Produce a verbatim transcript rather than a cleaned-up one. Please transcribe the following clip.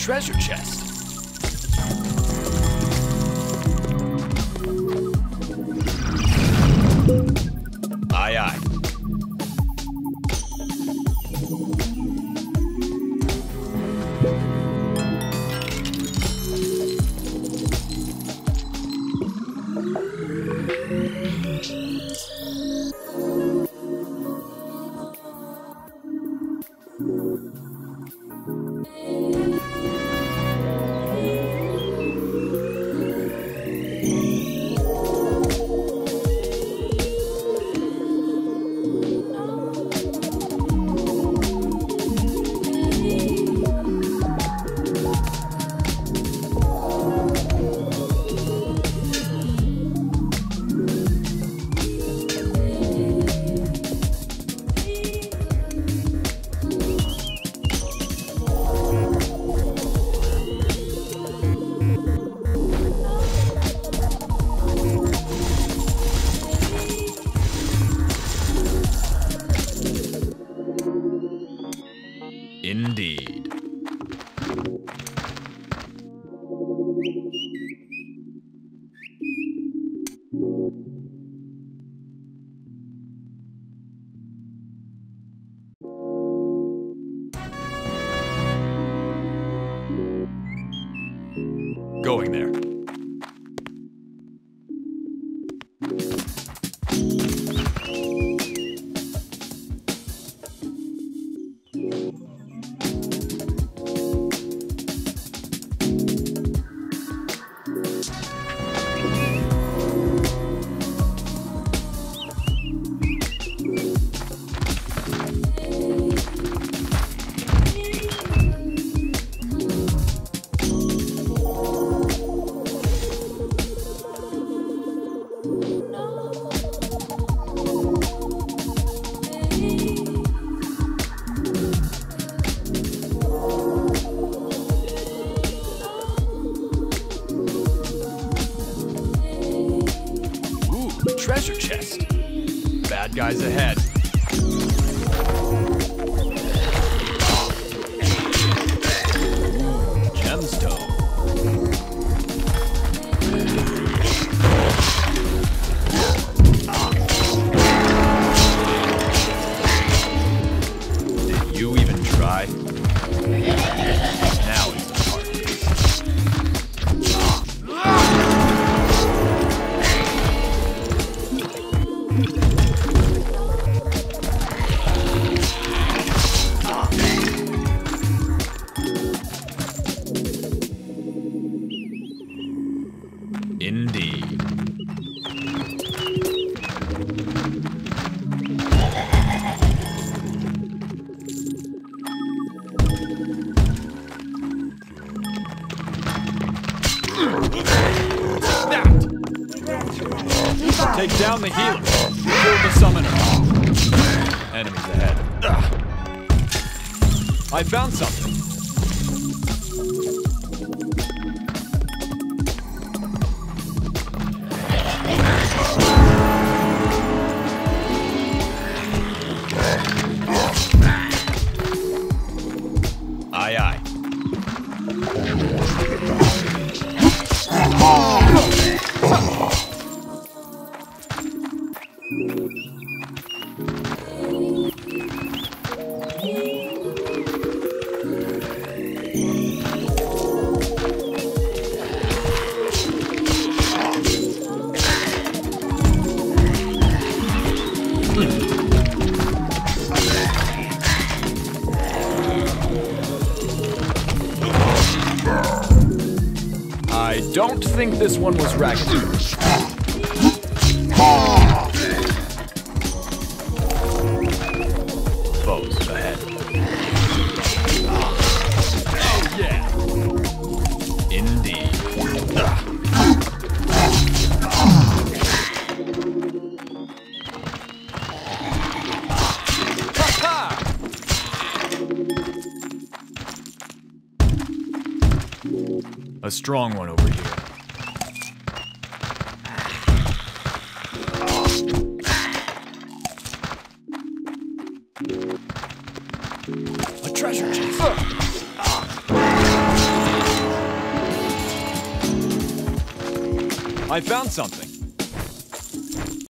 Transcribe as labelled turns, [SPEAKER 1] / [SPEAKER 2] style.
[SPEAKER 1] treasure chest. Aye, aye. Indeed. Going there. Treasure chest. Bad guys ahead. Gemstone. Did you even try? Now it's the part. Indeed. Take down the healer. Kill the summoner. Enemies ahead. Ugh. I found something. Aye, aye. I don't think this one was ragged. Foes ahead. Oh yeah. Indeed. A strong one over here. A treasure chest. I found something.